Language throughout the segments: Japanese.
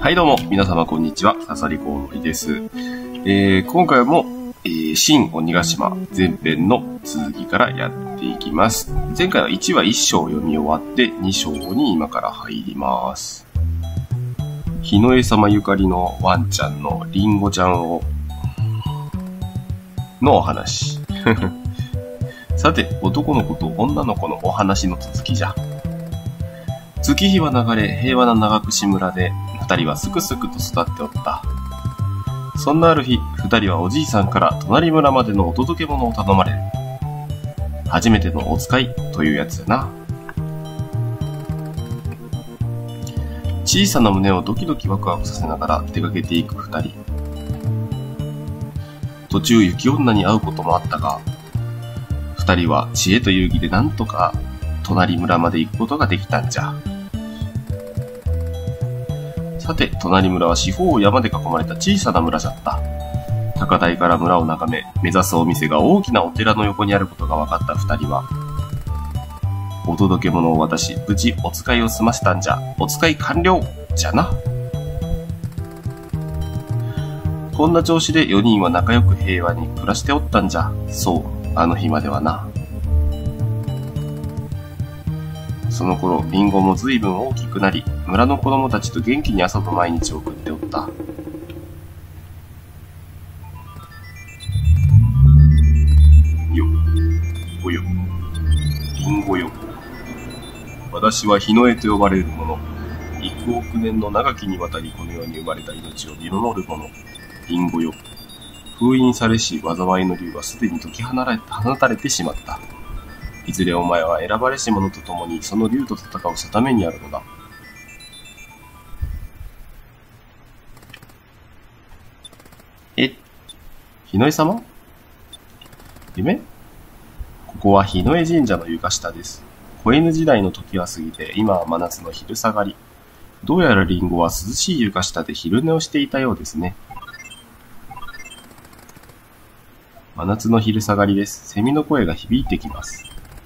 はいどうも、皆様こんにちは、ささりこうのりです。今回も、新鬼ヶ島前編の続きからやっていきます。前回は1話1章読み終わって2章に今から入ります。日の江様ゆかりのワンちゃんのリンゴちゃんのお話。さて、男の子と女の子のお話の続きじゃ。月日は流れ、平和な長串村で、二人はすくすくと育っておった。そんなある日、二人はおじいさんから隣村までのお届け物を頼まれる。初めてのお使いというやつだな。小さな胸をドキドキワクワクさせながら出かけていく二人。途中雪女に会うこともあったが、二人は知恵と勇気でなんとか隣村まで行くことができたんじゃ。さて、隣村は四方を山で囲まれた小さな村じゃった。高台から村を眺め、目指すお店が大きなお寺の横にあることが分かった二人は、お届け物を渡し、無事お使いを済ませたんじゃ。お使い完了じゃな。こんな調子で4人は仲良く平和に暮らしておったんじゃ。そう、あの日まではな。その頃、リンゴも随分大きくなり、村の子供たちと元気に遊ぶ毎日を送っておった。よ、およ、リンゴよ。私は日の江と呼ばれる者。幾億年の長きにわたりこの世に生まれた命を見守る者。リンゴよ。封印されし災いの竜はすでに解き放たれてしまった。いずれお前は選ばれし者と共にその竜と戦う定めにあるのだ。日の江様？夢？ここは日の江神社の床下です。子犬時代の時は過ぎて、今は真夏の昼下がり。どうやらリンゴは涼しい床下で昼寝をしていたようですね。真夏の昼下がりです。セミの声が響いてきます。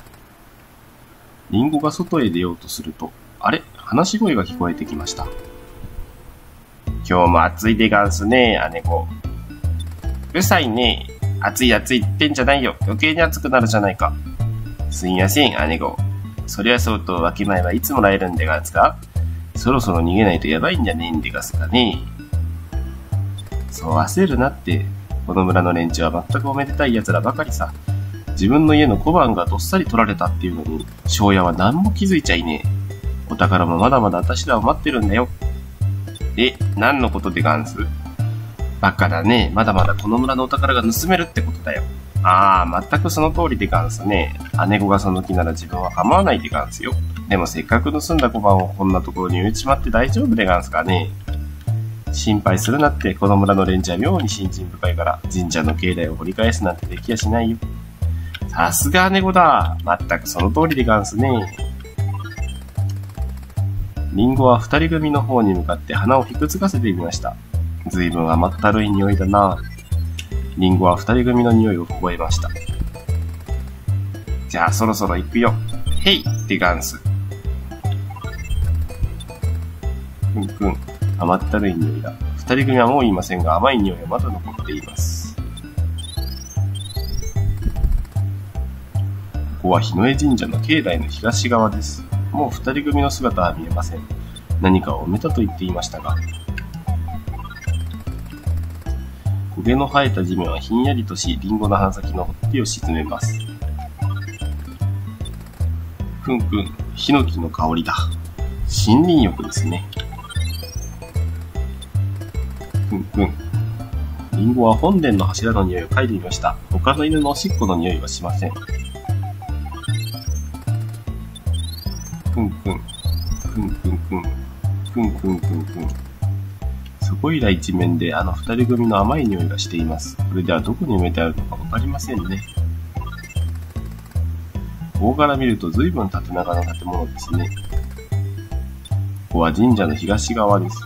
リンゴが外へ出ようとすると、あれ？話し声が聞こえてきました。今日も暑いでがんすね、姉子。うるさいね。暑い暑いってんじゃないよ。余計に暑くなるじゃないか。すみません、姉子。そりゃそうとわきまえはいつもらえるんでがすか？そろそろ逃げないとやばいんじゃねえんでがすかね。そう焦るなって。この村の連中は全くおめでたい奴らばかりさ。自分の家の小判がどっさり取られたっていうのに、庄屋は何も気づいちゃいねえ。お宝もまだまだ私らを待ってるんだよ。何のことでガンス？バカだね。まだまだこの村のお宝が盗めるってことだよ。ああ、全くその通りでガンスね。姉子がその気なら自分は構わないでガンスよ。でもせっかく盗んだ小判をこんなところに置いちまって大丈夫でガンスかね。心配するなって、この村の連中は妙に信心深いから神社の境内を掘り返すなんてできやしないよ。さすが姉子だ。まったくその通りでガンスね。リンゴは二人組の方に向かって鼻をひくつかせてみました。ずいぶん甘ったるい匂いだな。リンゴは二人組の匂いを覚えました。じゃあそろそろ行くよ。へいってガンス。くんくん、甘ったるい匂いだ。二人組はもういませんが甘い匂いはまだ残っています。ここは日の江神社の境内の東側です。もう二人組の姿は見えません。何かを埋めたと言っていましたが。焦げの生えた地面はひんやりとし、リンゴの鼻先のほっぺを沈めます。くんくん、ヒノキの香りだ。森林浴ですね。くんくん。リンゴは本殿の柱の匂いを嗅いでみました。他の犬のおしっこの匂いはしません。くんくん。くんくんくん。くんくんくんくん。そこいら一面であの二人組の甘い匂いがしています。これではどこに埋めてあるのかわかりませんね。ここから見ると随分縦長の建物ですね。ここは神社の東側です。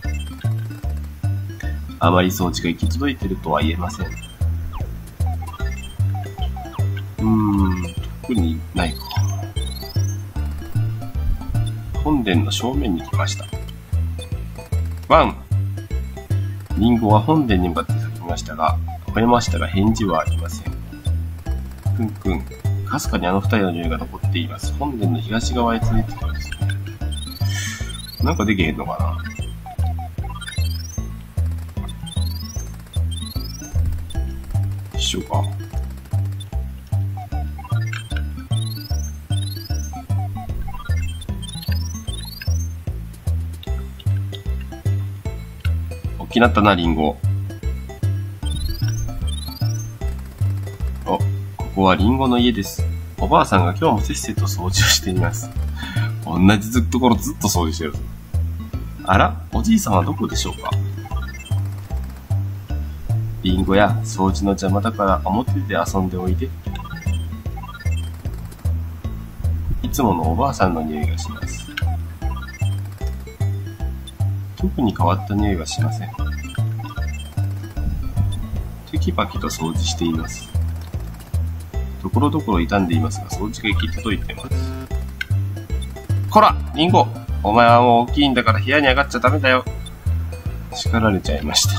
あまり装置が行き届いているとは言えません。特にないか。本殿の正面に来ました。ワン、 リンゴは本殿に向かって叫びましたが、返事はありません。くんくん、かすかにあの二人の匂いが残っています。本殿の東側へ連れてきたんですね。なんかできへんのかな。一緒か。大きなったな、リンゴ。ここはリンゴの家です。おばあさんが今日もせっせと掃除をしています。同じところずっと掃除してる。あら、おじいさんはどこでしょうか。リンゴや掃除の邪魔だから表で遊んでおいで。いつものおばあさんの匂いがします。特に変わった匂いはしません。テキパキと掃除しています。ところどころ傷んでいますが、掃除が行き届いています。こら、リンゴ、お前はもう大きいんだから部屋に上がっちゃダメだよ。叱られちゃいました。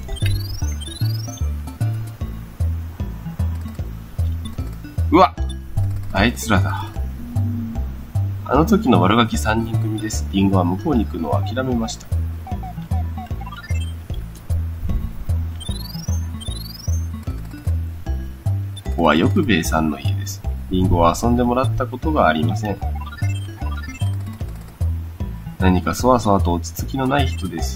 うわ、あいつらだ。あの時の悪ガキ3人組です。リンゴは向こうに行くのを諦めました。ここは翼兵衛さんの家です。リンゴは遊んでもらったことがありません。何かそわそわと落ち着きのない人です。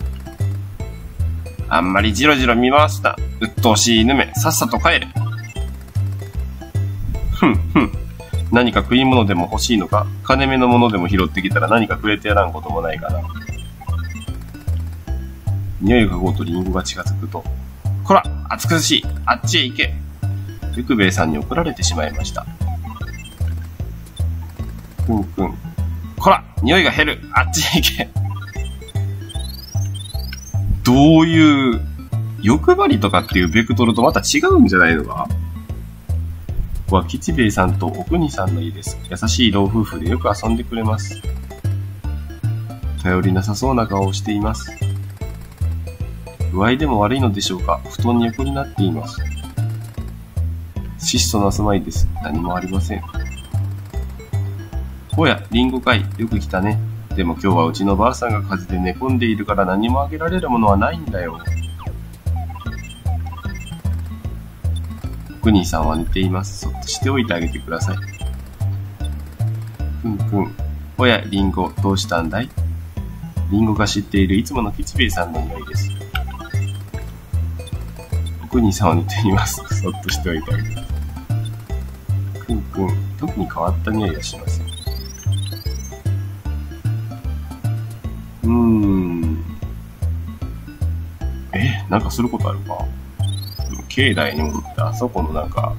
あんまりじろじろ見回すな。うっとうしい犬め、さっさと帰れ。ふんふん。何か食い物でも欲しいのか。金目のものでも拾ってきたら何かくれてやらんこともないかな。匂いを嗅ごうとリンゴが近づくと、こら、暑苦しい。あっちへ行け。翼兵衛さんに怒られてしまいました。くんくん。こら、匂いが減る。あっちへ行け。どういう、欲張りとかっていうベクトルとまた違うんじゃないのか。ここは吉兵衛さんとお国さんの家です。優しい老夫婦でよく遊んでくれます。頼りなさそうな顔をしています。具合でも悪いのでしょうか。布団に横になっています。質素な住まいです。何もありません。おや、リンゴかい。よく来たね。でも今日はうちのばあさんが風邪で寝込んでいるから何もあげられるものはないんだよ。クニーさんは寝ています。そっとしておいてあげてください。くんくん。おや、リンゴ、どうしたんだい？リンゴが知っているいつもの吉兵衛さんの匂いです。クニーさんは寝ています。そっとしておいてあげてください。くんくん。特に変わった匂いはしません。なんかすることあるか。境内に戻ってあそこのなんか、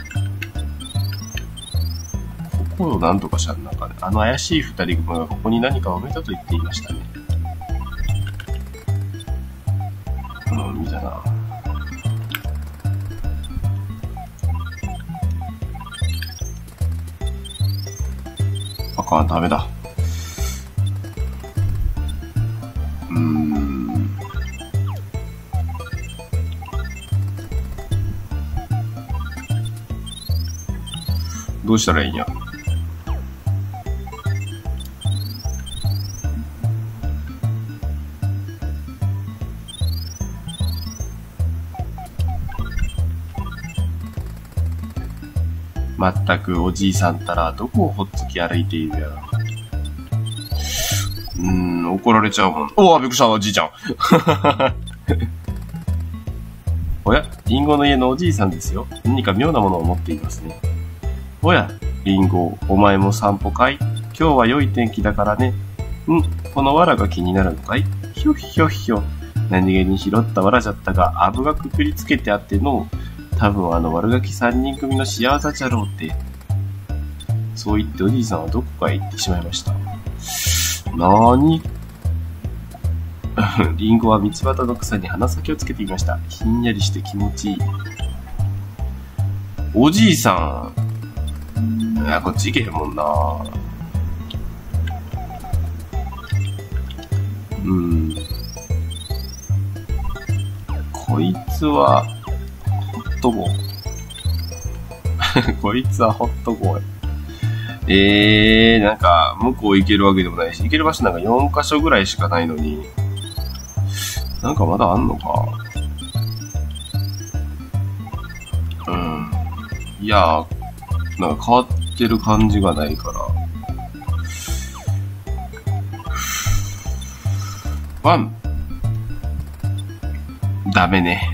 ここをなんとかした中で、あの怪しい二人組がここに何かを埋めたと言っていましたね。見たな。あかん、ダメだ。どうしたらいいんや。まったくおじいさんたらどこをほっつき歩いているやら。怒られちゃうもん。おぉ、びっくりした、おじいちゃん。おや、リンゴの家のおじいさんですよ。何か妙なものを持っていますね。おや、リンゴ、お前も散歩かい？今日は良い天気だからね。この藁が気になるのかい？ひょひょひょ。何気に拾った藁じゃったが、アブがくくりつけてあっての、多分あの悪ガキ3人組の仕業じゃろうって。そう言っておじいさんはどこかへ行ってしまいました。なーに？リンゴは道端の草に鼻先をつけていました。ひんやりして気持ちいい。おじいさん。いや、こっち行けへんもんな。 こいつは、ほっとこう。こいつはほっとこう。なんか、向こう行けるわけでもないし、行ける場所なんか4カ所ぐらいしかないのに、なんかまだあんのか。いやー、なんか変わってる感じがないから。ワン。ダメね。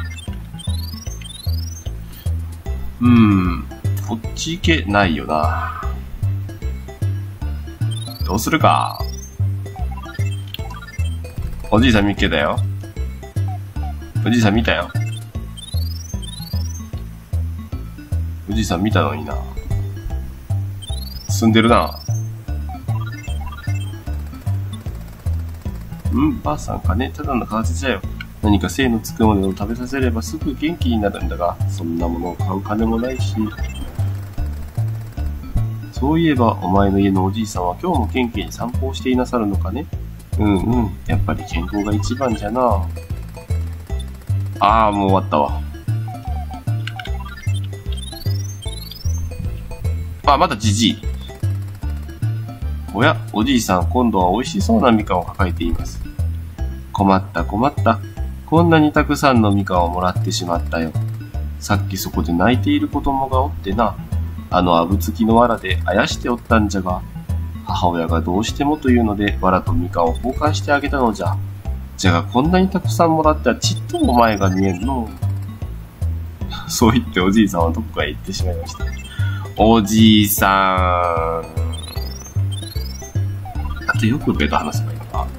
こっち行けないよな。どうするか。おじいさん見っけたよ。おじいさん見たよ。おじいさん見たのにな。進んでるな。ばあさんかね。ただの形じゃよ。何か精のつくものを食べさせればすぐ元気になるんだが、そんなものを買う金もないし。そういえば、お前の家のおじいさんは今日も元気に散歩をしていなさるのかね。やっぱり健康が一番じゃな。もう終わったわ。まだじじい。おや、おじいさん、今度は美味しそうなみかんを抱えています。困った困った。こんなにたくさんのみかんをもらってしまったよ。さっきそこで泣いている子供がおってな。あのあぶつきの藁であやしておったんじゃが、母親がどうしてもというので藁とみかんを交換してあげたのじゃ。じゃがこんなにたくさんもらったらちっとも前が見えんの。そう言っておじいさんはどこかへ行ってしまいました。おじいさん。あとよくべと話せばいいのか。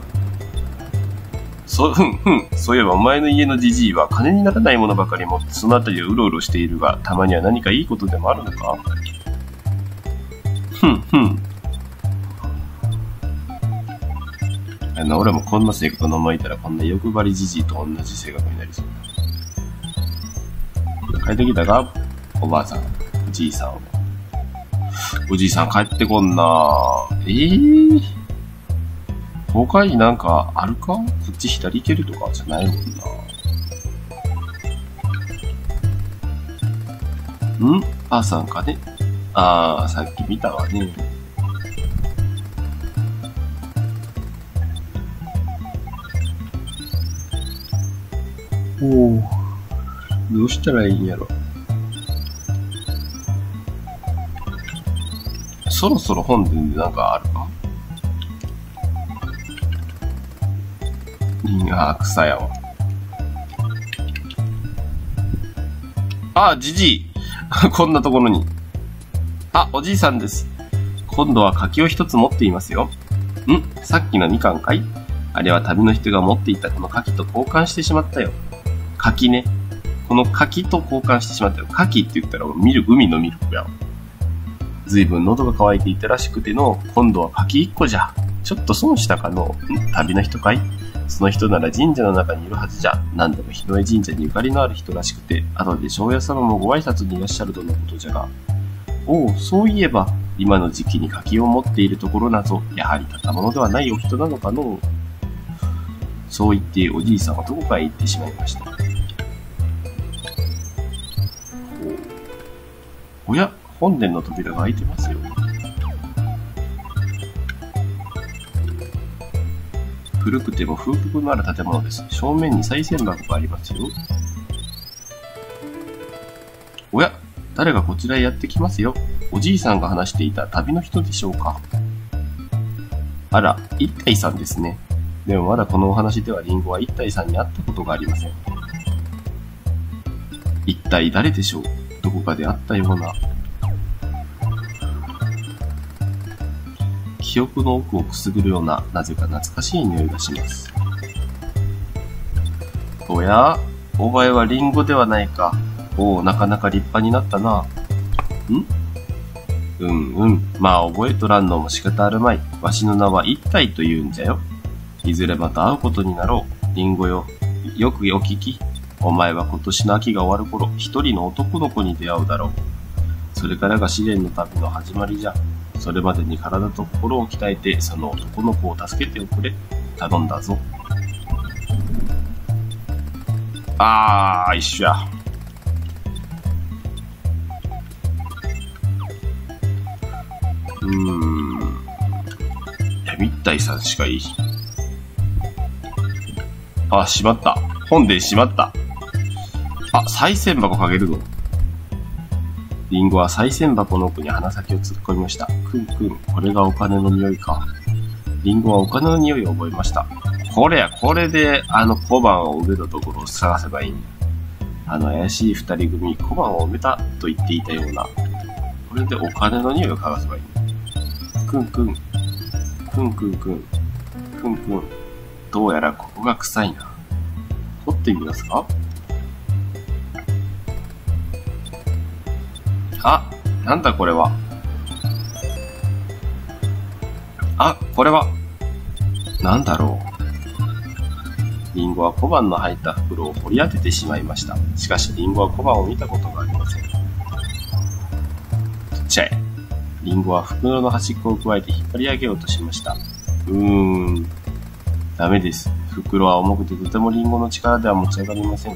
そういえばお前の家のじじいは金にならないものばかり持ってそのあたりをうろうろしているが、たまには何かいいことでもあるのか。俺もこんな性格のまいたらこんな欲張りじじいと同じ性格になりそうだ。帰ってきたかおばあさん、おじいさん。おじいさん帰ってこんな。他になんかあるか？こっち左行けるとかじゃないもんな。ばあさんかね。さっき見たわね。どうしたらいいんやろ。そろそろ本でなんかあるか？草やわ。じじい。こんなところに。おじいさんです。今度は柿を一つ持っていますよ。さっきのみかんかい？あれは旅の人が持っていたこの柿と交換してしまったよ。柿ね。この柿と交換してしまったよ。柿って言ったら海のミルクや。ずいぶん喉が渇いていたらしくての、今度は柿一個じゃ。ちょっと損したかの。旅の人かい？その人なら神社の中にいるはずじゃ。何でも日の江神社にゆかりのある人らしくて、後で庄屋様もご挨拶にいらっしゃるとのことじゃが。そういえば、今の時期に柿を持っているところなぞ、やはりただ者ではないお人なのかの。そう言っておじいさんはどこかへ行ってしまいました。おや、本殿の扉が開いてますよ。古くても風格のある建物です。正面に賽銭箱がありますよ。おや、誰がこちらへやってきますよ。おじいさんが話していた旅の人でしょうか。あら、一体さんですね。でもまだこのお話ではリンゴは一体さんに会ったことがありません。一体誰でしょう。どこかで会ったような。記憶の奥をくすぐるような、なぜか懐かしい匂いがします。おや、お前はリンゴではないか。なかなか立派になったな。まあ覚えとらんのも仕方あるまい。わしの名は一体と言うんじゃよ。いずれまた会うことになろう。リンゴよ。よくお聞き。お前は今年の秋が終わる頃、一人の男の子に出会うだろう。それからが試練の旅の始まりじゃ。それまでに体と心を鍛えて、その男の子を助けておくれ。頼んだぞ。 一緒や。ミッタイさんしかいい。しまった。本殿しまった。賽銭箱かけるの。リンゴは賽銭箱の奥に鼻先を突っ込みました。くんくん、これがお金の匂いか。リンゴはお金の匂いを覚えました。これで小判を埋めたところを探せばいい。怪しい二人組、小判を埋めたと言っていたような。これでお金の匂いを嗅がせばいい。くんくん、くんくんくん、くんくん。どうやらここが臭いな。掘ってみますか？なんだこれは。これは。なんだろう。リンゴは小判の入った袋を掘り当ててしまいました。しかしリンゴは小判を見たことがありません。取っちゃえ。リンゴは袋の端っこをくわえて引っ張り上げようとしました。ダメです。袋は重くてとてもリンゴの力では持ち上がりません。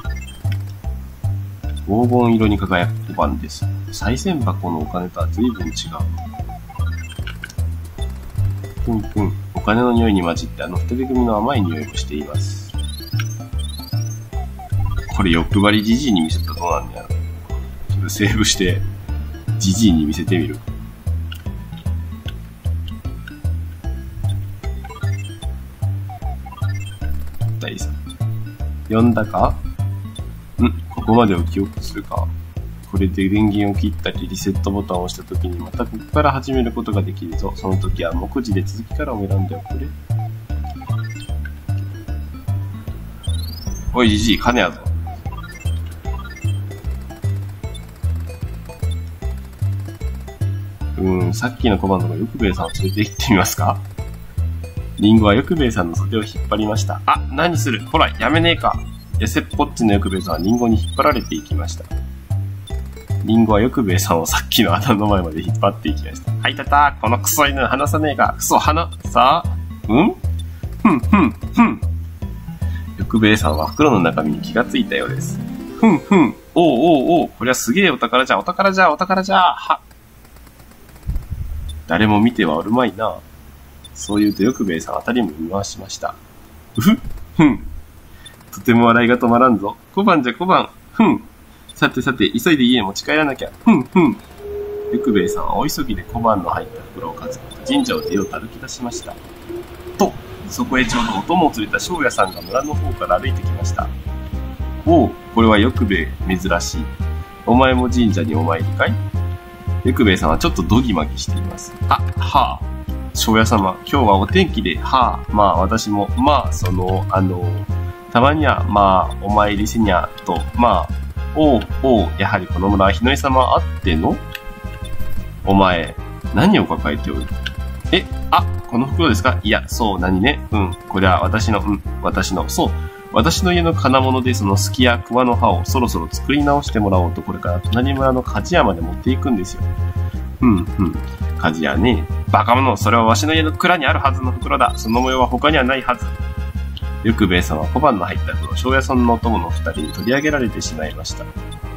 黄金色に輝く小判です。賽銭箱のお金とは随分違う。くんくん、お金の匂いに混じって二人組の甘い匂いもしています。これ欲張りじじいに見せたらどうなんだよ。ちょっとセーブしてじじいに見せてみる。大さん読んだか？ここまでを記憶するか。これで電源を切ったりリセットボタンを押したときにまたここから始めることができるぞ。その時は目次で続きからを選んでおくれ。おいじじい、金やぞ。さっきの小判のとこ欲兵衛さんを連れて行ってみますか？リンゴは欲兵衛さんの袖を引っ張りました。何する？ほら、やめねえか。やせっぽっちの欲兵衛さんはリンゴに引っ張られていきました。リンゴは欲兵衛さんをさっきの穴の前まで引っ張っていきました。はいたた、このクソ犬離さねえか。クソ離、さあ、欲兵衛さんは袋の中身に気がついたようです。おう、こりゃすげえお宝じゃ。誰も見てはおるまいな。そう言うと欲兵衛さんあたりも見回しました。とても笑いが止まらんぞ。小判じゃ小判。さて、急いで家へ持ち帰らなきゃ。欲兵衛さんは大急ぎで小判の入った袋を担ぎ、神社を出ようと歩き出しました。と、そこへちょうどお供を連れた庄屋さんが村の方から歩いてきました。おう、これは欲兵衛、珍しい。お前も神社にお参りかい？欲兵衛さんはちょっとドギマギしています。庄屋様、今日はお天気で、私も、たまには、お参りせにゃ、と、やはりこの村は日の井様あっての？お前、何を抱えておる？この袋ですか？いや、そう、何ね。これは私の家の金物でそのすきや桑の葉をそろそろ作り直してもらおうと、これから隣村の鍛冶屋まで持っていくんですよ。鍛冶屋ね。バカ者、それはわしの家の蔵にあるはずの袋だ。その模様は他にはないはず。欲兵衛さんは小判の入った袋、庄屋さんのお供の二人に取り上げられてしまいました。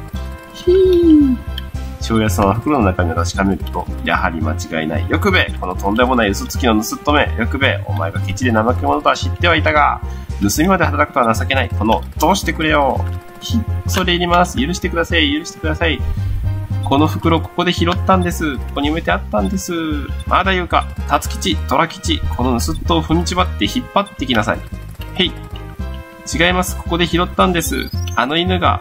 庄屋さんは袋の中身を確かめると、やはり間違いない。欲兵衛、このとんでもない嘘つきの盗っ人め。欲兵衛、お前がケチで怠け者とは知ってはいたが、盗みまで働くとは情けない。どうしてくれよ。恐れ入ります。許してください。この袋、ここで拾ったんです。ここに埋めてあったんです。まだ言うか。辰吉、虎吉、この盗っ人を踏みちばって引っ張ってきなさい。へい。違います。ここで拾ったんです。あの犬が。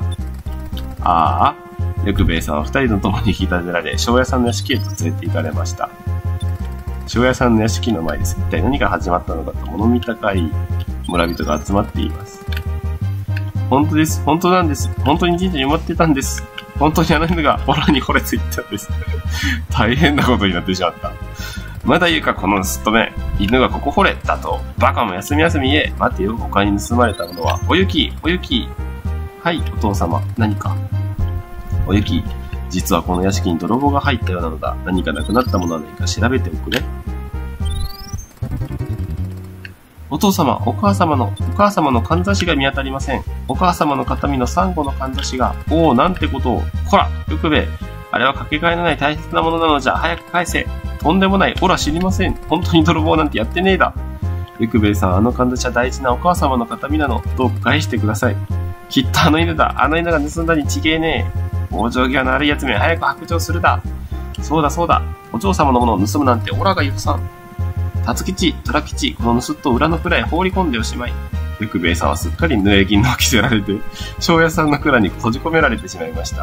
欲兵衛さんは二人の共に引き立てられ、庄屋さんの屋敷へと連れて行かれました。庄屋さんの屋敷の前です。一体何が始まったのかと物見高い村人が集まっています。本当です。本当なんです。本当に神社に埋まってたんです。本当にあの犬がオラに惚れついたんです。大変なことになってしまった。まだ言うか、この盗っ人め。犬がここ掘れだと。バカも休み言え。待てよ、他に盗まれたものは。おゆき。はい、お父様。何か。おゆき、実はこの屋敷に泥棒が入ったようなのだ。何かなくなったものはないか調べておくれ。 お父様、お母様のかんざしが見当たりません。お母様の形見のサンゴのかんざしが、おお、なんてことを。こら、よくべ。あれはかけがえのない大切なものなのじゃ、早く返せ。とんでもない。おら、知りません。本当に泥棒なんてやってねえだ。ゆくべいさん、あのかんざしは大事なお母様の形見なの。どうか返してください。きっとあの犬だ。あの犬が盗んだにちげえねえ。往生際の悪いやつめ、早く白状するだ。そうだそうだ。お嬢様のものを盗むなんて、オラが許さん。辰吉、虎吉、この盗っ人を裏の蔵へ放り込んでおしまい。ゆくべいさんはすっかり濡れ衣を着せられて、庄屋さんの蔵に閉じ込められてしまいました。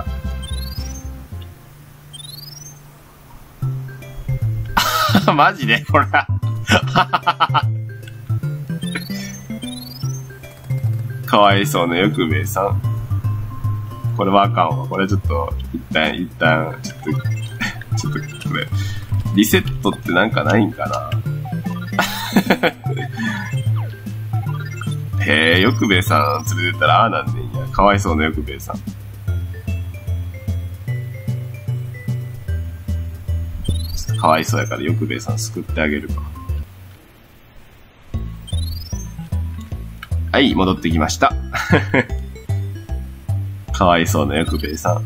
マジでこれ。かわいそうなゆくべいさん。これはあかんわ。これちょっと、一旦、ちょっと、これ、リセットってなんかないんかな。へえ、よくべいさん連れてったらああなんねんや。かわいそうなよくべいさん。ちょっとかわいそうやからよくべいさん救ってあげるか。はい、戻ってきました。かわいそうなよくべいさん。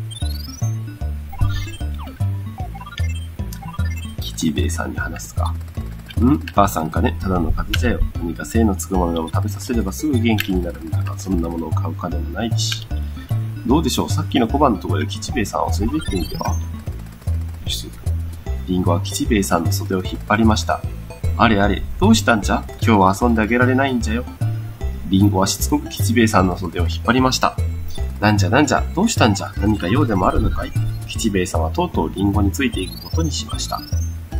吉兵衛さんに話すか。ばあさんかね、ただの風邪じゃよ。何か精のつくものを食べさせればすぐ元気になるんだが、そんなものを買う金もないし。どうでしょう、さっきの小判のところで吉兵衛さんを連れて行ってみては。リンゴは吉兵衛さんの袖を引っ張りました。あれあれ、どうしたんじゃ？今日は遊んであげられないんじゃよ。リンゴはしつこく吉兵衛さんの袖を引っ張りました。なんじゃ、どうしたんじゃ？何か用でもあるのかい？吉兵衛さんはとうとうリンゴについていくことにしました。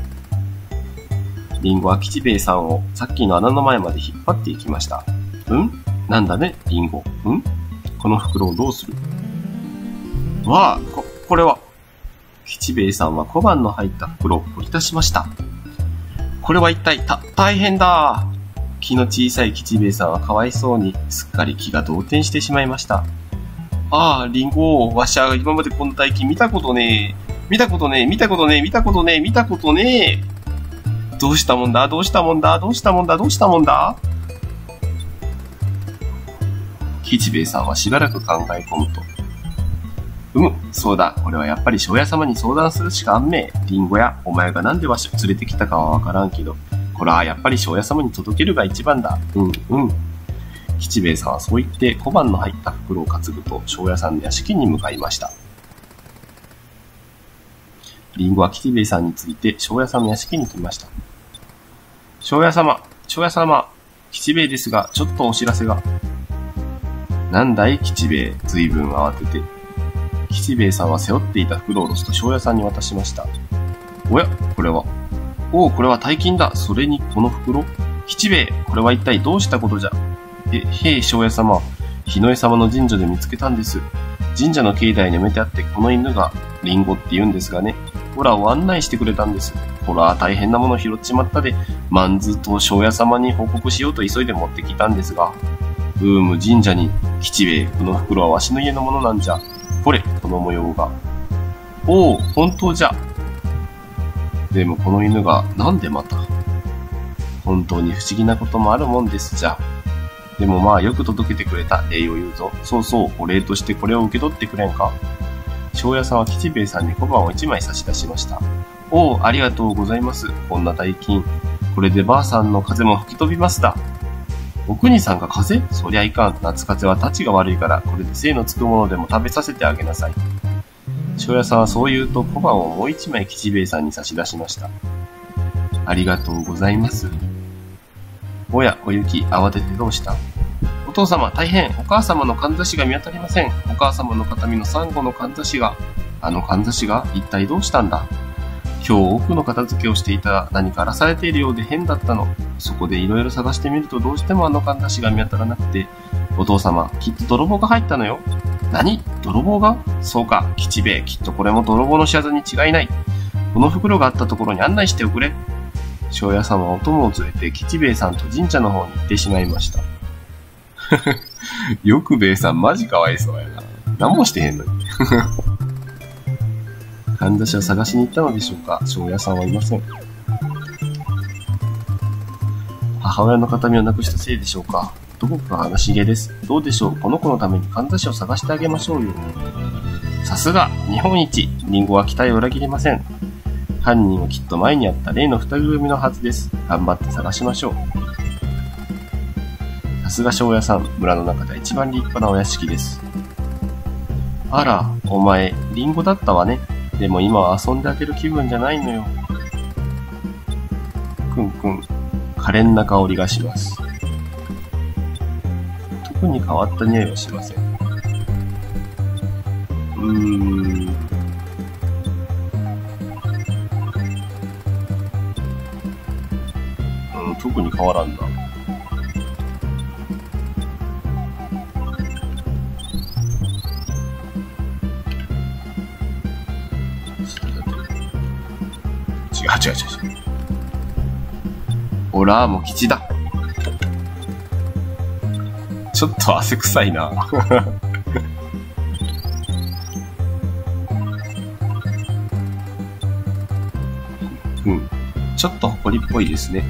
リンゴは吉兵衛さんをさっきの穴の前まで引っ張っていきました。なんだね、リンゴ。この袋をどうする？わあ、これは。吉兵衛さんは小判の入った袋を掘り出しました。これは一体、大変だ。気の小さい吉兵衛さんはかわいそうに、すっかり気が動転してしまいました。ああ、リンゴ、わしは今までこんな大金見たことねえ。見たことねえ。どうしたもんだ吉兵衛さんはしばらく考え込むと。そうだ、これはやっぱり庄屋様に相談するしかあんめえ。リンゴや、お前がなんでわしを連れてきたかはわからんけど、これはやっぱり庄屋様に届けるが一番だ。吉兵衛さんはそう言って小判の入った袋を担ぐと庄屋さんの屋敷に向かいました。リンゴは吉兵衛さんについて庄屋さんの屋敷に来ました。庄屋様、吉兵衛ですが、ちょっとお知らせが。なんだい、吉兵衛、ずいぶん慌てて。吉兵衛さんは背負っていた袋を下ろすと庄屋さんに渡しました。おや、これは。これは大金だ。それにこの袋。吉兵衛、これは一体どうしたことじゃ。へい、庄屋様。日の江様の神社で見つけたんです。神社の境内に埋めてあって、この犬がリンゴって言うんですがね。ほら、を案内してくれたんです。ほら、大変なもの拾っちまったで、まんずと庄屋様に報告しようと急いで持ってきたんですが。神社に、吉兵衛、この袋はわしの家のものなんじゃ。ほれ、この模様が。おお、本当じゃ。でもこの犬が、なんでまた。本当に不思議なこともあるもんですじゃ。でもまあよく届けてくれた。礼を言うぞ。そうそう、お礼としてこれを受け取ってくれんか。庄屋さんは吉兵衛さんに小判を1枚差し出しました。おお、ありがとうございます。こんな大金。これでばあさんの風邪も吹き飛びますだ。お国さんが風邪？そりゃいかん。夏風邪はたちが悪いから、これで精のつくものでも食べさせてあげなさい。庄屋さんはそう言うと小判をもう1枚吉兵衛さんに差し出しました。ありがとうございます。おや、おゆき、慌ててどうした？お父様、大変。お母様のかんざしが見当たりません。お母様の形見のサンゴのかんざしが。あのかんざしが一体どうしたんだ？今日奥の片付けをしていたら何か荒らされているようで変だったの。そこでいろいろ探してみるとどうしてもあのかんざしが見当たらなくて。お父様、きっと泥棒が入ったのよ。何？泥棒が？そうか、吉兵衛、きっとこれも泥棒の仕業に違いない。この袋があったところに案内しておくれ。庄屋様はお供を連れて吉兵衛さんと神社の方に行ってしまいました。よく兵衛さんマジかわいそうやな。何もしてへんのに。かんざしを探しに行ったのでしょうか。庄屋さんはいません。は母親の形見をなくしたせいでしょうか。どこかが悲しげです。どうでしょう。この子のためにかんざしを探してあげましょうよ。さすが、日本一。リンゴは期待を裏切りません。犯人はきっと前にあった例の二人組のはずです。頑張って探しましょう。さすが庄屋さん。村の中で一番立派なお屋敷です。あら、お前、リンゴだったわね。でも今は遊んであげる気分じゃないのよ。くんくん、可憐な香りがします。特に変わった匂いはしません。特に変わらんな。違う。おらもう吉だ。ちょっと汗臭いな。ちょっと埃っぽいですね。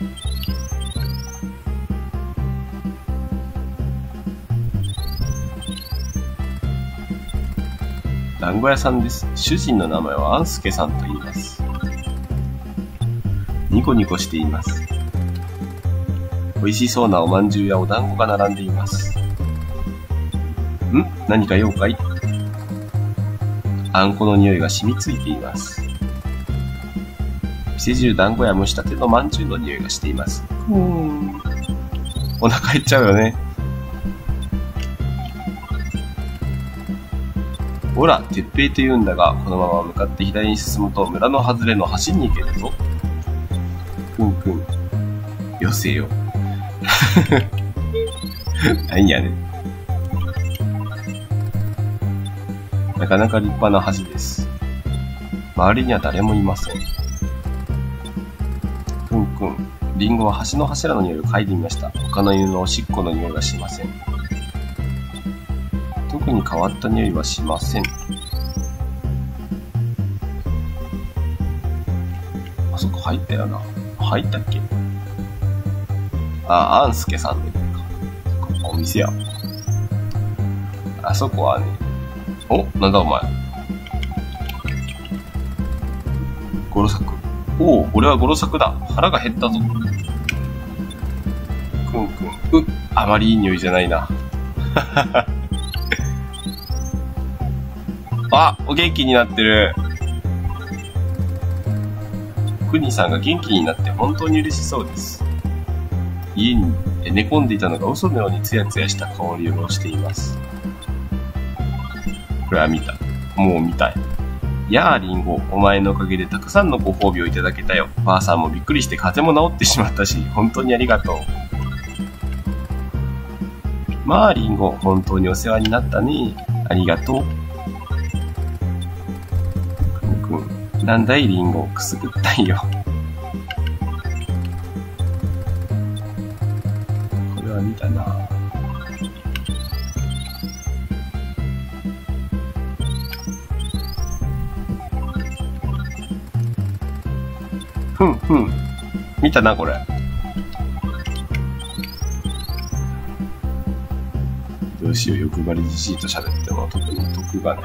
団子屋さんです。主人の名前は安助さんと言います。ニコニコしています。美味しそうなおまんじゅうやお団子が並んでいます。何か用かい？あんこの匂いが染みついています。店中団子や蒸したてのまんじゅうの匂いがしています。お腹減っちゃうよね。ほら、鉄平と言うんだが、このまま向かって左に進むと村の外れの橋に行けるぞ。くん。よせよ。何やねん。なかなか立派な橋です。周りには誰もいません。くん。リンゴは橋の柱の匂いを嗅いでみました。他の犬のおしっこの匂いがしません。特に変わった匂いはしません。あそこ入ったよな。入ったっけ？あんすけさんの家か。お店や。あそこはね。なんだお前。ゴロ作。俺はゴロ作だ。腹が減ったぞ。くん。あまりいい匂いじゃないな。お元気になってる。くにさんが元気になって本当に嬉しそうです。家に寝込んでいたのが嘘のようにツヤツヤした香りをしています。これは見た。もう見たい。やあリンゴ、お前のおかげでたくさんのご褒美をいただけたよ。ばあさんもびっくりして風邪も治ってしまったし、本当にありがとう。まあリンゴ、本当にお世話になったね。ありがとう。なんだいリンゴ、くすぐったいよ。これは見たな。見たな、これ。どうしよう、欲張りじじいと喋っても特に得がない。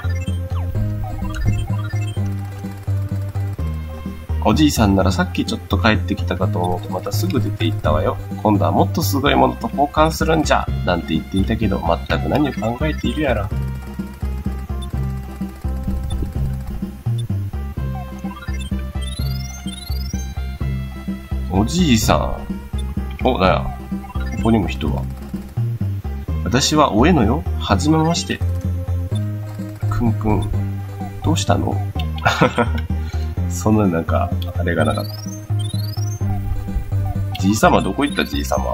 おじいさんならさっきちょっと帰ってきたかと思うとまたすぐ出て行ったわよ。今度はもっとすごいものと交換するんじゃなんて言っていたけど、全く何を考えているやら。おじいさん。なんや。ここにも人は。私はおえのよ。はじめまして。くん。どうしたの？そんななんか、あれがなかった。じいさまどこ行ったじいさま。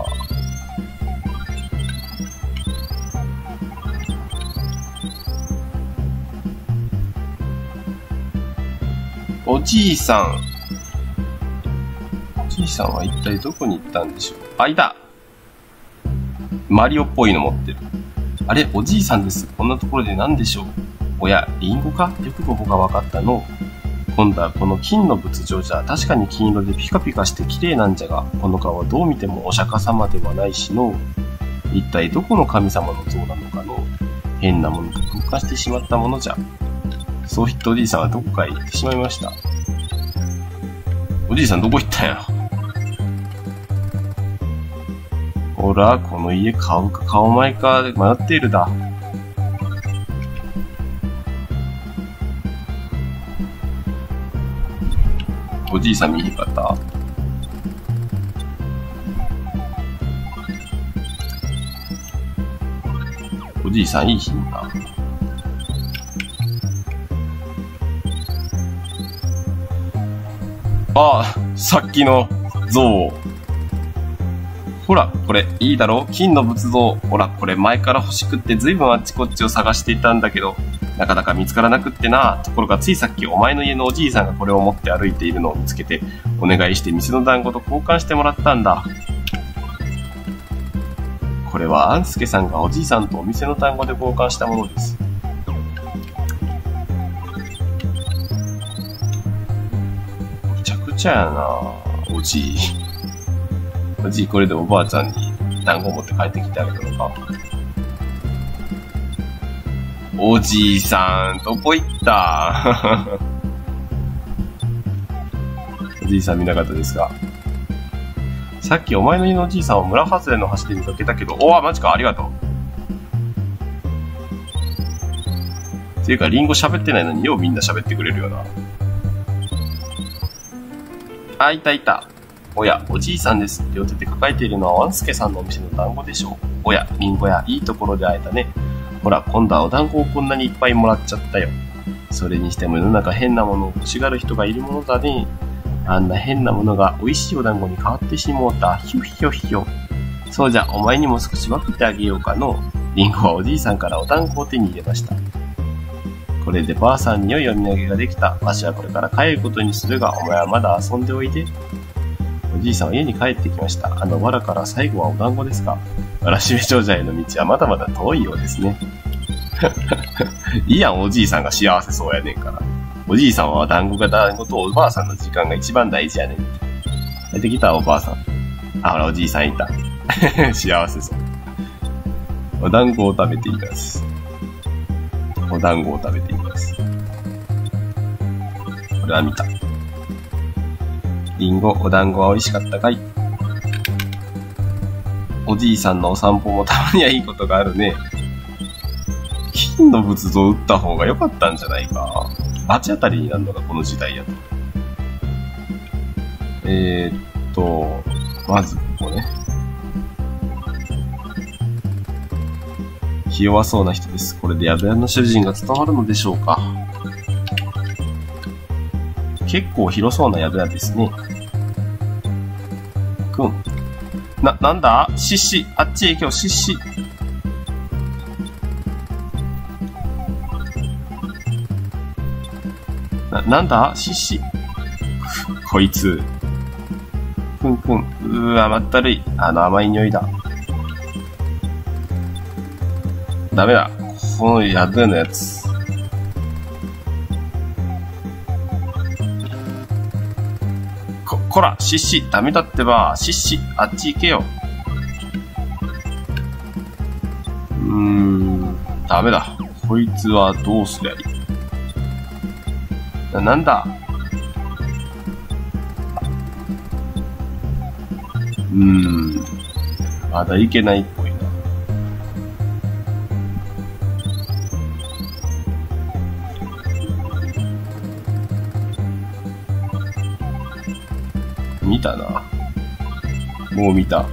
おじいさん。おじいさんは一体どこに行ったんでしょう。いた。マリオっぽいの持ってる。あれ、おじいさんです。こんなところで何でしょう。おや、リンゴか？よくここが分かったの。 今度はこの金の仏像じゃ、確かに金色でピカピカして綺麗なんじゃが、この顔はどう見てもお釈迦様ではないしの、一体どこの神様の像なのかの、変なものと空化してしまったものじゃ。そう言っておじいさんはどこかへ行ってしまいました。おじいさんどこ行ったんや。ほら、この家買うか買うまいかで迷っているだ。おじいさん右肩。おじいさんいい品だ。ああ、さっきの像。ほら、これ、いいだろう？金の仏像。ほら、これ前から欲しくって随分あっちこっちを探していたんだけど、なかなか見つからなくってな。ところがついさっきお前の家のおじいさんがこれを持って歩いているのを見つけて、お願いして店の団子と交換してもらったんだ。これはアンスケさんがおじいさんとお店の団子で交換したものです。むちゃくちゃやな、おじい。おじい、これでおばあちゃんに団子持って帰ってきてあげたのか。おじいさん、どこ行ったおじいさん見なかったですか？さっきお前の家のおじいさんを村外れの橋で見かけたけど、おわ、マジか、ありがとう。っていうか、リンゴ喋ってないのにようみんな喋ってくれるよな。あ、いたいた。おや、おじいさんです。両手で抱えているのはワンスケさんのお店の団子でしょう。おや、リンゴや、いいところで会えたね。ほら、今度はお団子をこんなにいっぱいもらっちゃったよ。それにしても世の中変なものを欲しがる人がいるものだね。あんな変なものが美味しいお団子に変わってしもうた。ひょひょひょ。そうじゃ、お前にも少し分けてあげようかの。リンゴはおじいさんからお団子を手に入れました。これでばあさんに良いお土産ができた。わしはこれから帰ることにするが、お前はまだ遊んでおいで。おじいさんは家に帰ってきました。あの藁から最後はお団子ですか。わらしべ長者への道はまだまだ遠いようですね。いいやん、おじいさんが幸せそうやねんから。おじいさんは団子とおばあさんの時間が一番大事やねんって。出てきたおばあさん。あ、ほら、おじいさんいた。幸せそう。お団子を食べています。お団子を食べています。これは見た。リンゴ、お団子は美味しかったかい？おじいさんのお散歩もたまにはいいことがあるね。金の仏像を売った方が良かったんじゃないか。罰当たりになるのがこの時代やと。まずここね。ひ弱そうな人です。これで宿屋の主人が伝わるのでしょうか。結構広そうな宿屋ですね。なんだ？シッシ。あっちへ行けよ、シッシ。なんだ？シッシ。こいつ。くん。甘ったるい。甘い匂いだ。ダメだ。この宿屋のやつ。こら、シッシ、ダメだってば、シッシ、あっち行けよ。ダメだ。こいつはどうすりゃいい。なんだ。まだいけないっぽいな。見たな。もう見た。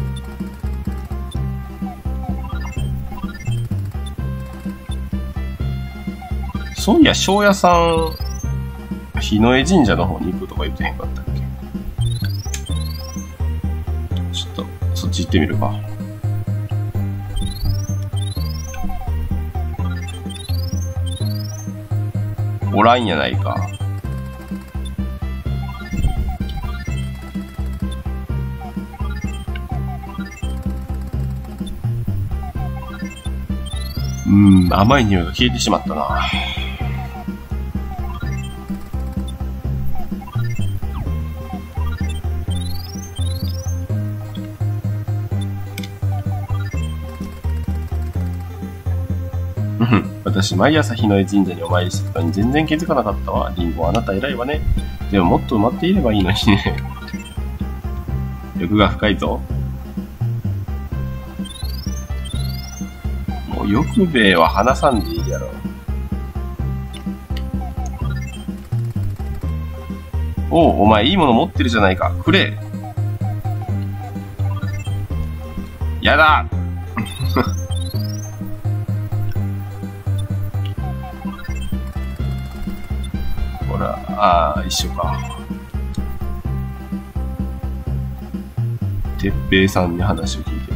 そういや、庄屋さん、日の江神社の方に行くとか言ってへんかったっけ？ちょっと、そっち行ってみるか。おらんやないか。甘い匂いが消えてしまったな。 私、毎朝日の江神社にお参りしてたのに全然気づかなかったわ。リンゴ、あなた偉いわね。でももっと埋まっていればいいのにね。欲が深いぞ。もう欲べえは話さんでいいやろ。おう、お前いいもの持ってるじゃないか。くれ。やだほら、ああ、一緒か。てっぺいさんに話を聞いて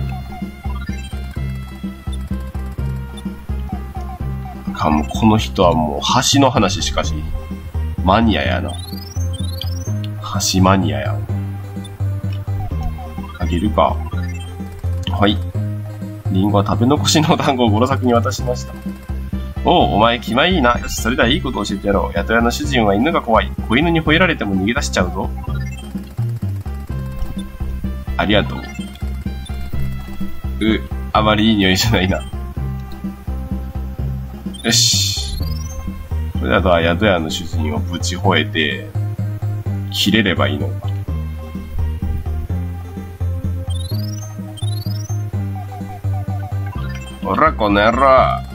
る。かも、この人はもう橋の話しかし、マニアやな。橋マニアや。あげるか。はい。リンゴは食べ残しのお団子をゴロサクに渡しました。おう、お前気前いいな。よし、それではいいことを教えてやろう。宿屋の主人は犬が怖い。子犬に吠えられても逃げ出しちゃうぞ。ありがとう。あまりいい匂いじゃないな。よし。それだとは宿屋の主人をぶち吠えて、切れればいいのか。ほら、この野郎。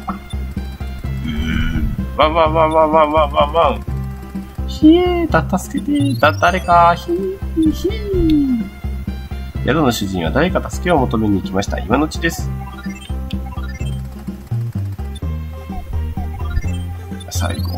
ワンワンワンワンワンワンワンワン。ひえー、助けて。誰か、ひー、ひー。宿の主人は誰か助けを求めに行きました。今のうちです。最後。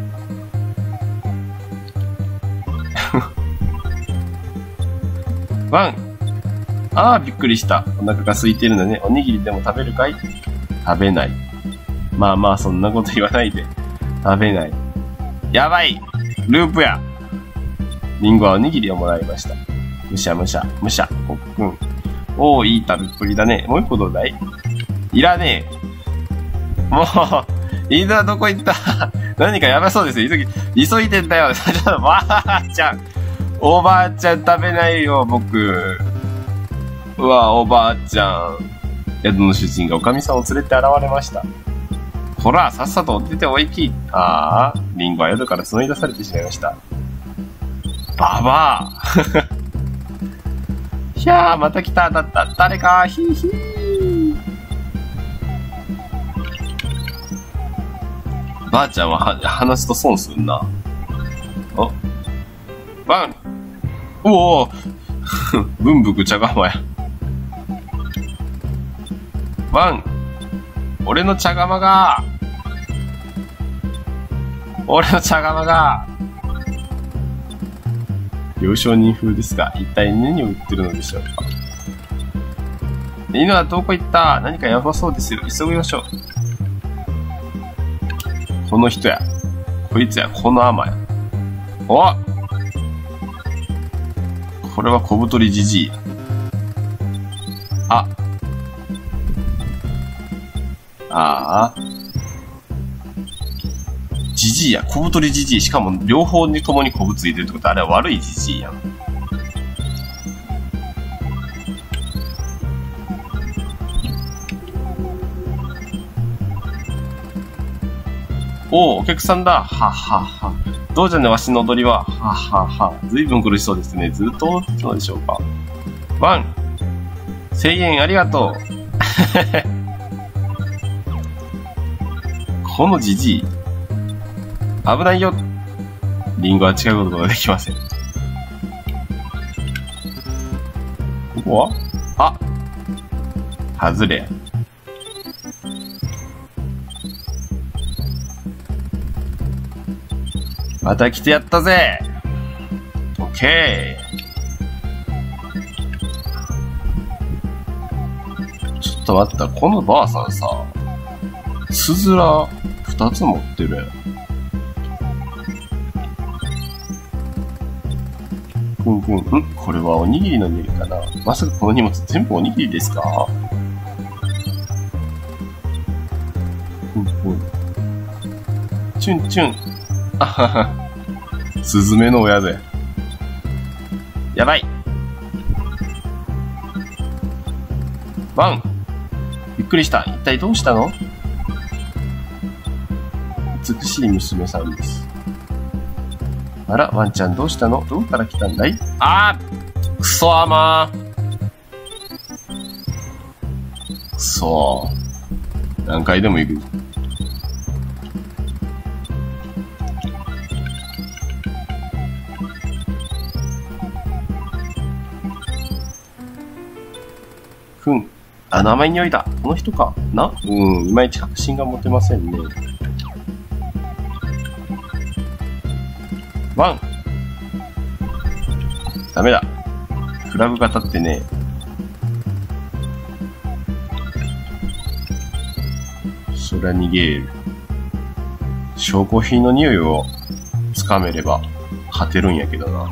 ワン。ああ、びっくりした。お腹が空いてるのね。おにぎりでも食べるかい？食べない。まあまあ、そんなこと言わないで。食べない。やばい！ループや！リンゴはおにぎりをもらいました。むしゃむしゃ、むしゃ、ごっくん。おー、いい食べっぷりだね。もう一個どうだい？いらねえ。もう、犬はどこ行った？何かやばそうですよ。急いでんだよ。ちょっと、ばあちゃん。おばあちゃん食べないよ、僕。うわ、おばあちゃん。宿の主人がおかみさんを連れて現れました。ほら、さっさと出ておいき。ああ、リンゴは宿からそのい出されてしまいました。ババアひゃー、また来た。誰か、ひーひー。ばあちゃんは話すと損すんな。おワンおおブンブク茶釜や。ワン俺の茶釜が幼少人風ですが、一体何を売ってるのでしょうか。犬はどこ行った？何かやばそうですよ。急ぎましょう。この人や。こいつや。このアマや。お！これは小太りじじい。ああ。じじいや。小太りじじい。しかも両方に共にこぶついてるってことは、あれは悪いじじいやん。お客さんだ。ははは。どうじゃね、わしの踊りは。ははは。ずいぶん苦しそうですね。ずっと踊ってたのでしょうか。ワン。1000円ありがとう。このじじい。危ないよ。リンゴは近いことができません。ここは外れ。また来てやったぜ。オッケー。ちょっと待った。このばあさんさ、つづら2つ持ってるやん。これはおにぎりの匂いかな。まさかこの荷物全部おにぎりですか？チュンチュン。あはは。スズメの親で。やばい。ワン。びっくりした。一体どうしたの？ 美しい娘さんです。あら、ワンちゃんどうしたの？どこから来たんだい？くそ甘ー。くそー。何回でも行く。名前においた。この人かな？いまいち確信が持てませんね。ワン。ダメだ。フラグが立ってね。そりゃ逃げる。証拠品の匂いをつかめれば勝てるんやけどな。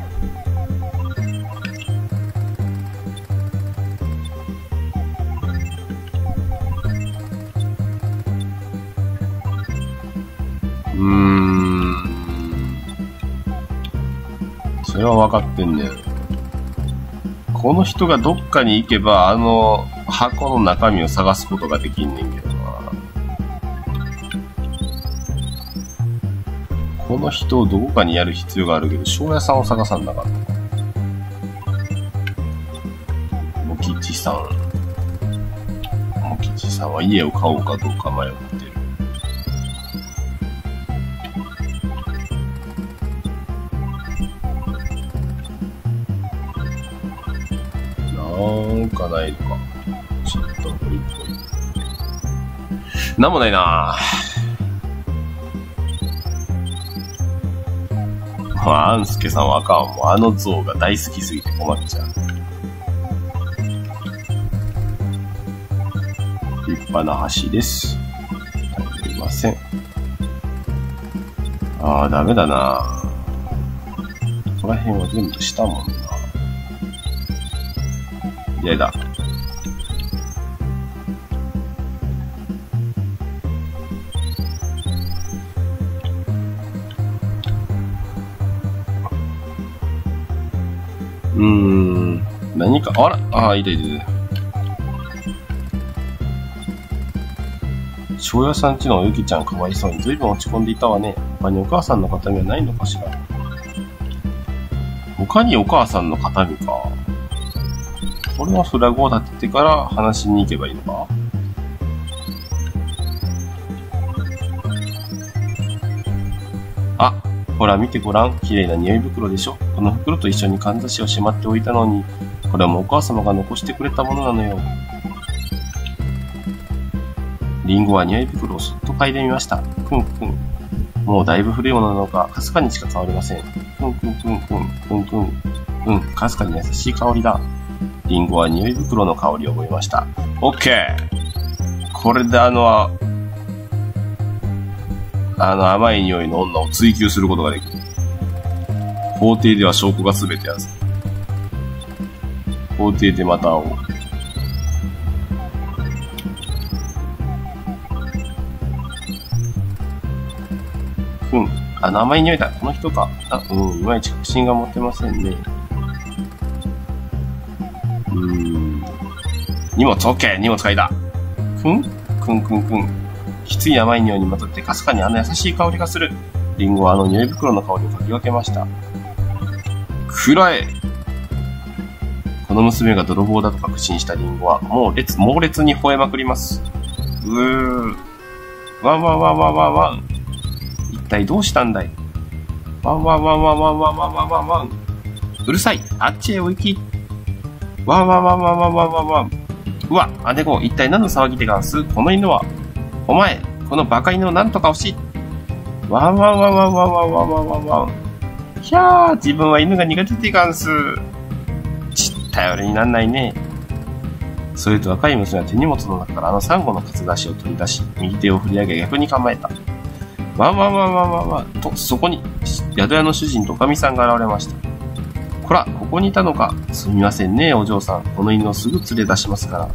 それは分かってんねん。この人がどっかに行けば、箱の中身を探すことができんねんけどな。この人をどこかにやる必要があるけど、庄屋さんを探さんなかった。モキチさん。モキチさんは家を買おうかどうか迷ってる。なんかないのか。ちょっと無理っぽい。なんもないなぁ。アンスケさんはあかん。もうあの像が大好きすぎて困っちゃう。立派な橋です。すいません。ダメだなぁ。ここら辺は全部したもんな。やだ。何か、いたいたいた。庄屋さんちのゆきちゃんかわいそうに随分落ち込んでいたわね。他にお母さんの形見はないのかしら。他にお母さんの形見か。これはフラグを立ててから話しに行けばいいのか？ほら見てごらん。綺麗な匂い袋でしょ。この袋と一緒にかんざしをしまっておいたのに、これはもうお母様が残してくれたものなのよ。リンゴは匂い袋をそっと嗅いでみました。くんくん。もうだいぶ古いものなのか、かすかにしか変わりません。くんくんくんくん、くんくん。かすかに優しい香りだ。リンゴは匂い袋の香りを覚えました。オッケー。これで甘い匂いの女を追求することができる。法廷では証拠が全てやつ。法廷でまた会おう。甘い匂いだ。この人か。いまいち確信が持てませんね。荷物 OK。荷物嗅いだ。くん。きつい甘い匂いにまとってかすかに優しい香りがする。リンゴは匂い袋の香りを嗅ぎ分けました。くらえ。この娘が泥棒だと確信したリンゴは猛烈に吠えまくります。ワンワンワンワンワンワン。一体どうしたんだい？ワンワンワンワンワンワンワンワンワンワン。うるさい。あっちへお行き。ワンワンワンワンワンワンワンワン。うわ、姉子、一体何の騒ぎでがんす？この犬は。お前、このバカ犬をなんとか欲しい。ワンワンワンワンワンワンワンワンワンワン。ひゃー、自分は犬が苦手でがんす。頼りになんないね。それと若い娘は手荷物の中からサンゴのかつ出しを取り出し、右手を振り上げ逆に構えた。ワンワンワンワンワンワンと、そこに、宿屋の主人とおかみさんが現れました。こら、ここにいたのか。すみませんね、お嬢さん。この犬をすぐ連れ出しますから。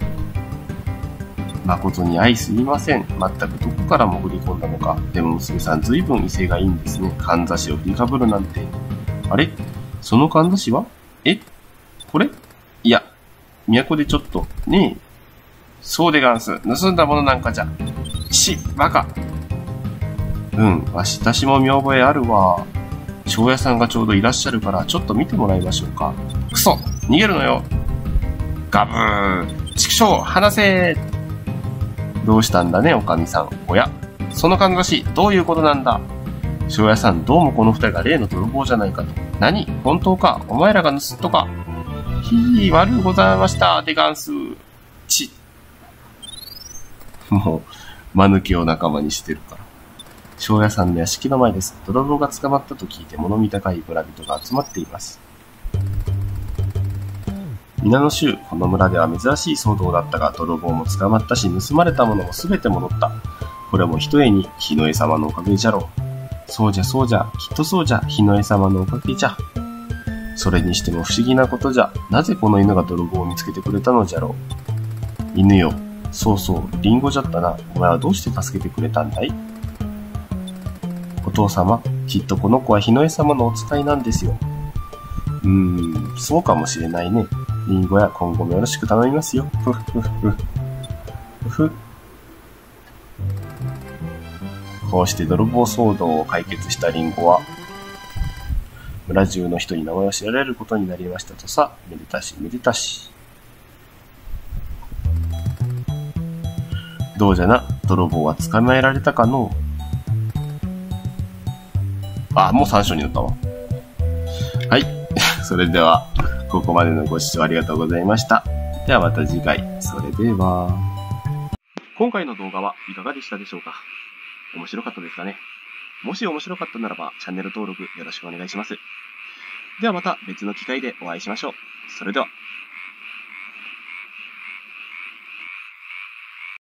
誠に愛すみません。まったくどこから潜り込んだのか。でも娘さんずいぶん威勢がいいんですね。かんざしを振りかぶるなんて。あれ？そのかんざしは？これ？いや、都でちょっと、ねえ。そうでがんす。盗んだものなんかじゃ。バカ。 私も見覚えあるわ。庄屋さんがちょうどいらっしゃるから、ちょっと見てもらいましょうか。くそ逃げるのよガブー畜生離せどうしたんだね、おかみさん。おやそのかんざし、どういうことなんだ。庄屋さん、どうもこの二人が例の泥棒じゃないかと。何本当かお前らが盗っ人か。悪うございました、でガンス。もう、間抜けを仲間にしてるから。庄屋さんの屋敷の前です。泥棒が捕まったと聞いて物見高い村人が集まっています。皆の衆、この村では珍しい騒動だったが、泥棒も捕まったし、盗まれたものもすべて戻った。これもひとえに、日の絵様のおかげじゃろう。そうじゃそうじゃ、きっとそうじゃ、日の絵様のおかげじゃ。それにしても不思議なことじゃ、なぜこの犬が泥棒を見つけてくれたのじゃろう。犬よ、そうそう、リンゴじゃったな。お前はどうして助けてくれたんだい？お父様、きっとこの子は日の絵様のお使いなんですよ。そうかもしれないね。リンゴや今後もよろしく頼みますよ。ふっふっふ。ふっ。こうして泥棒騒動を解決したリンゴは、村中の人に名前を知られることになりましたとさ。めでたしめでたし。どうじゃな、泥棒は捕まえられたかのう。もう3章になったわ。はい。それでは、ここまでのご視聴ありがとうございました。ではまた次回。それでは。今回の動画はいかがでしたでしょうか？面白かったですかね？もし面白かったならば、チャンネル登録よろしくお願いします。ではまた別の機会でお会いしましょう。それでは。